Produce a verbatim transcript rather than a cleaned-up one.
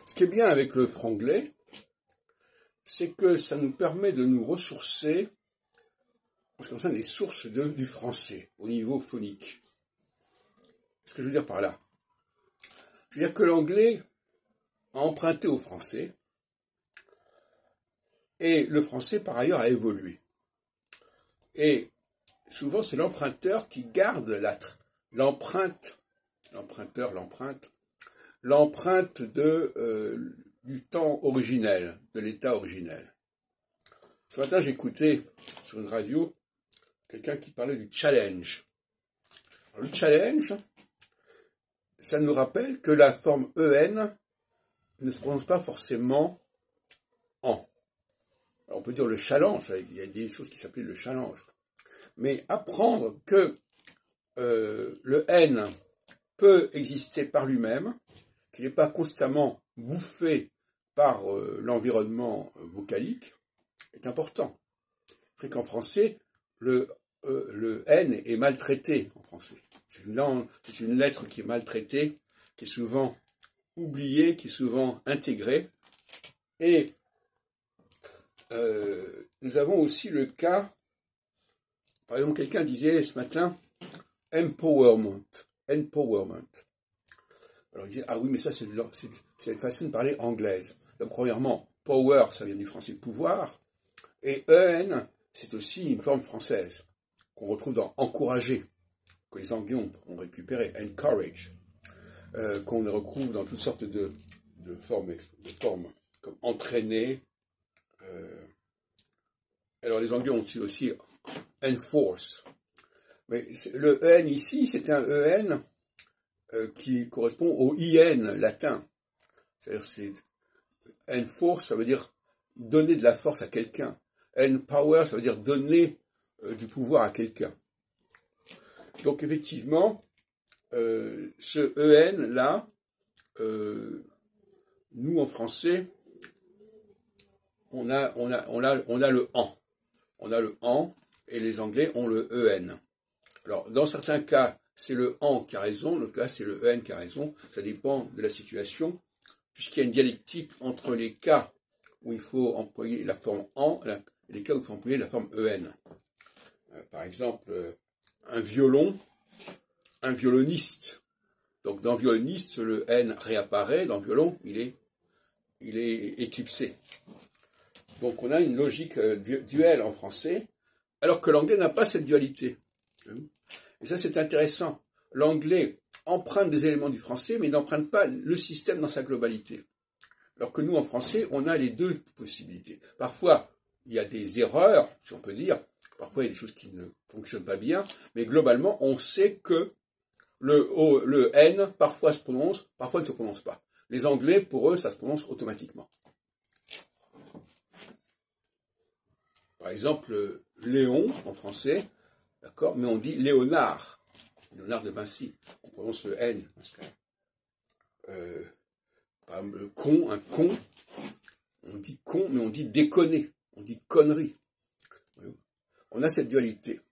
Ce qui est bien avec le franglais, c'est que ça nous permet de nous ressourcer en ce qui concerne les sources de, du français au niveau phonique. Ce que je veux dire par là, je veux dire que l'anglais a emprunté au français et le français par ailleurs a évolué. Et souvent c'est l'emprunteur qui garde l'empreinte, l'emprunteur, l'empreinte, l'empreinte de euh, du temps originel, de l'état originel. Ce matin, j'écoutais sur une radio quelqu'un qui parlait du challenge. Alors, le challenge, ça nous rappelle que la forme E N ne se prononce pas forcément en. Alors, on peut dire le challenge, il y a des choses qui s'appellent le challenge. Mais apprendre que euh, le N peut exister par lui-même, qu'il n'est pas constamment bouffé par euh, l'environnement vocalique, est important. C'est qu'en français, le, euh, le N est maltraité en français. C'est une langue, c'est une lettre qui est maltraitée, qui est souvent oubliée, qui est souvent intégrée. Et euh, nous avons aussi le cas, par exemple, quelqu'un disait ce matin, empowerment, empowerment. Alors il disait, ah oui, mais ça c'est une façon de parler anglaise. Donc, premièrement, power, ça vient du français pouvoir, et E N, c'est aussi une forme française, qu'on retrouve dans encourager, que les Anglais ont, ont récupéré, encourage, euh, qu'on retrouve dans toutes sortes de, de, formes, de formes, comme entraîner. Euh, alors les Anglais ont aussi, aussi enforce. Mais le E N ici, c'est un E N euh, qui correspond au I N latin. C'est-à-dire, c'est enforce, ça veut dire donner de la force à quelqu'un. Empower, ça veut dire donner euh, du pouvoir à quelqu'un. Donc effectivement, euh, ce E N là, euh, nous en français, on a, on a, on a, on a le en. On a le en et les Anglais ont le E N. Alors dans certains cas, c'est le en qui a raison, dans d'autres cas c'est le E N qui a raison. Ça dépend de la situation, puisqu'il y a une dialectique entre les cas où il faut employer la forme en et les cas où il faut employer la forme E N. Euh, par exemple, euh, un violon, un violoniste. Donc dans violoniste, le N réapparaît, dans violon, il est, il est éclipsé. Donc on a une logique euh, duelle en français, alors que l'anglais n'a pas cette dualité. Et ça c'est intéressant. L'anglais emprunte des éléments du français, mais n'emprunte pas le système dans sa globalité. Alors que nous, en français, on a les deux possibilités. Parfois, il y a des erreurs, si on peut dire. Parfois, il y a des choses qui ne fonctionnent pas bien. Mais globalement, on sait que le, o, le N, parfois se prononce, parfois ne se prononce pas. Les Anglais, pour eux, ça se prononce automatiquement. Par exemple, Léon, en français, d'accord, mais on dit Léonard. Léonard de Vinci. On prononce le N. Parce que, euh, Par exemple, le con, un con, on dit con, mais on dit déconner, on dit connerie. On a cette dualité.